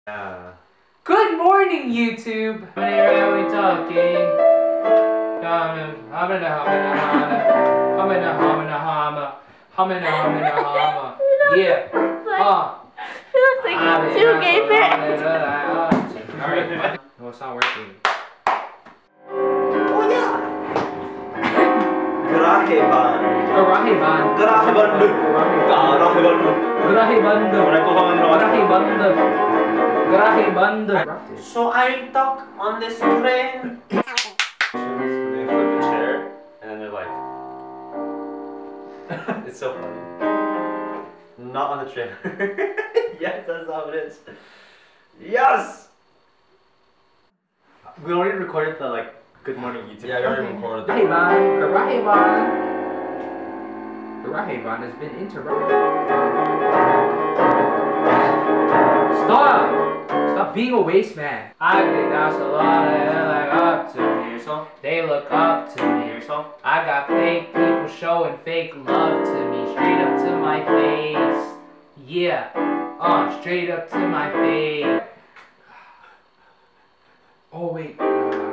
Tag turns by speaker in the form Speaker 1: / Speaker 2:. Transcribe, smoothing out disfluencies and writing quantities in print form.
Speaker 1: Yeah.
Speaker 2: Good morning, YouTube! Today we're talking. Yeah.
Speaker 3: It looks like two gay parents.
Speaker 2: Alright. No, it's not working.
Speaker 1: Oh yeah. Garahe ban.
Speaker 2: Garahe ban.
Speaker 1: Garahe bandu. Garahe bandu.
Speaker 2: Garahe bandu. Garahe bandu. Garahe bandu.
Speaker 1: So I talk on this train. They flip the chair and then they're like, it's so funny. Not on the train. Yes, that's how it is. Yes. We already recorded the like Good Morning YouTube. Yeah, we already recorded that.
Speaker 2: Garahe ban has been interrupted. Stop being a waste man. I think that's a lot of like up to me. So they look up to me. So I got fake people showing fake love to me, straight up to my face. Yeah, straight up to my face. Oh wait.